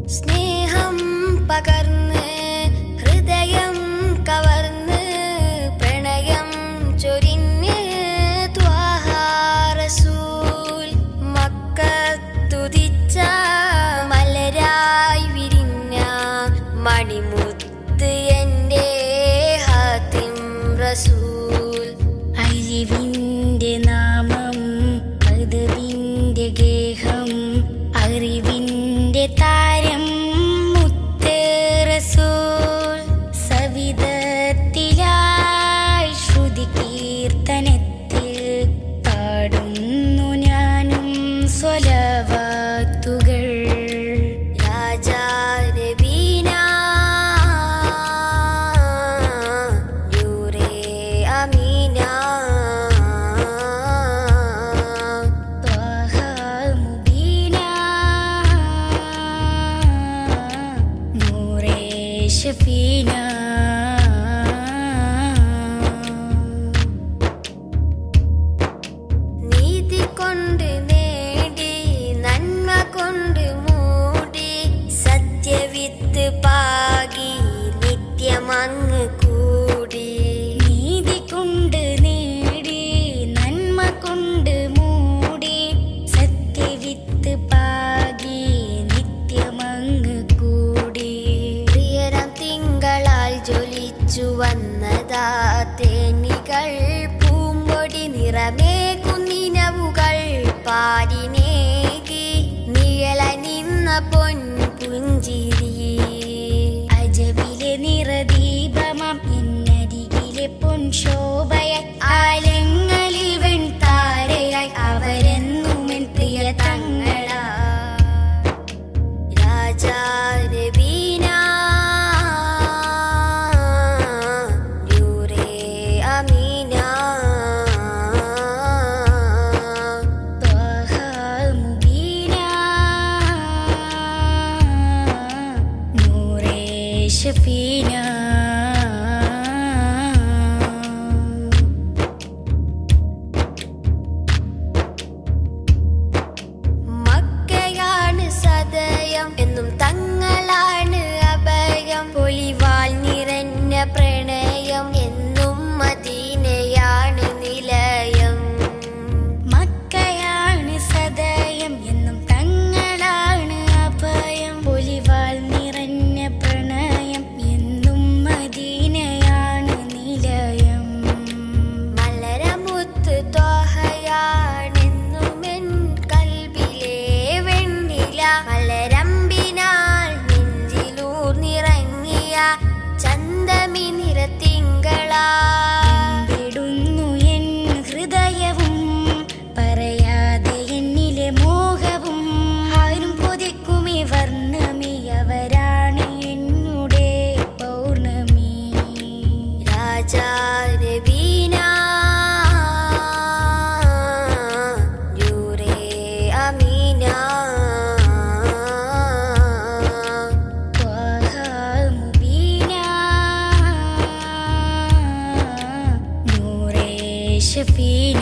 സ്നേഹം പകർന്ന് ഹൃദയം കവർന്ന് പ്രണയം ചൊരിഞ്ഞ് ത്വാഹ റസൂൽ മക്കത്തുദിച്ച മലരായി വിരിഞ്ഞ മണിമുത്ത് എൻ്റെ ഹാത്തിം റസൂൽ അറിവിൻ്റെ നാമം അദബിൻ്റെ ഗേഹം അറിവിൻ്റെ താരം മുത്ത് റസൂൽ സവിധത്തിലായി ശ്രുതി കീർത്തനത്തിൽ പാടുന്നു ഞാനും സ്വലവാത്തുകൾ രാജാ നബീന നൂറേ അമീന ത്വാഹ മുബീന നൂറേ ഷഫീന നീതി കൊണ്ട് നേടി നന്മ കൊണ്ട് മൂടി സത്യവിത്ത് പാകി നിത്യമങ്ങ് കൂടി നീതി കൊണ്ട് നേടി നന്മ കൊണ്ട് മൂടി സത്യവിത്ത് പാകി നിത്യമങ്ങ് കൂടി പ്രിയരം തിങ്കളാൽ ജ്വലിച്ചു വന്നതാ തേനികൾ പൂമ്പൊടി നിറമേകുന്നിനവുകൾ പാരിനേകി നിഴലായി നിന്ന പൊൻപുഞ്ചിരി അജബിലെ നിറദീപമാം എന്നരികിലെ പൊൻശോഭയായി ആലങ്ങളിൽ വെൺതാരയായി അവരെന്നുമെൻ പ്രിയ തങ്ങളാ രാജാ നബീന നൂറേ അമീന ത്വാഹ മുബീന നൂറേ ഷഫീന മക്കയാണ് സദയം എന്നും തങ്ങളാണ് അഭയം പൊലിവാൽ നിറഞ്ഞ പ്രണയം എന്നും മദീനയാണ് നിലയം മക്കയാണ് സദയം എന്നും തങ്ങളാണ് അഭയം പൊലിവാൽ നിറഞ്ഞ പ്രണയം എന്നും മദീനയാണ് നിലയം മലരമുത്ത് ത്വാഹയാണെന്നുമെൻ കൽബിലെ വെണ്ണില മലരമ്പിനാൽ നെഞ്ചിലൂർന്നിറങ്ങിയ ചന്തമി നിറത്തിങ്കളാ വിടുന്നു എൻ ഹൃദയവും പറയാതെ എന്നിലെ മോഹവും ആരും കൊതിക്കുമി വർണ്ണമി അവരാണ് എന്നുടെ പൗർണമി രാജാ നബീന നൂറേ അമീന ത്വാഹ മുബീന നൂറേ ഷഫീന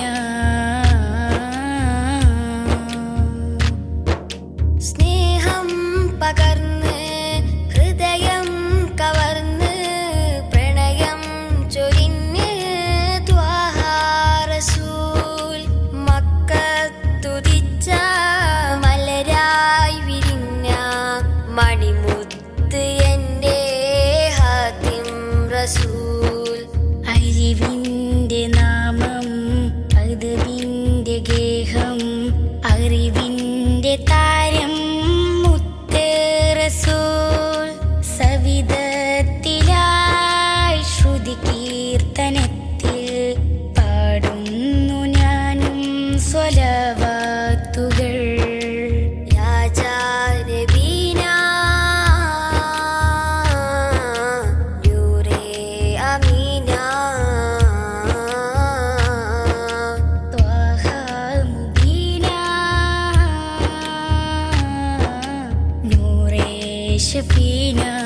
സ്നേഹം പകർന്ന് ഹൃദയം കവർന്ന് പ്രണയം ചൊരിഞ്ഞ് ത്വാഹ റസൂൽ മക്കത്തുദിച്ച മലരായി വിരിഞ്ഞ മണിമുത്ത് എൻ്റെ ഹാത്തിം റസൂൽ അറിവിൻ്റെ നാമം അദബിൻ്റെ ഗേഹം അറിവിൻ്റെ താരം മുത്ത് റസൂൽ സവിധത്തിലായി ശ്രുതി കീർത്തനത്തിൽ പാടുന്നു ഞാനും സ്വലവാത്തുകൾ രാജാ നബീന നൂറേ അമീന ത്വാഹ മുബീന നൂറേ ഷഫീന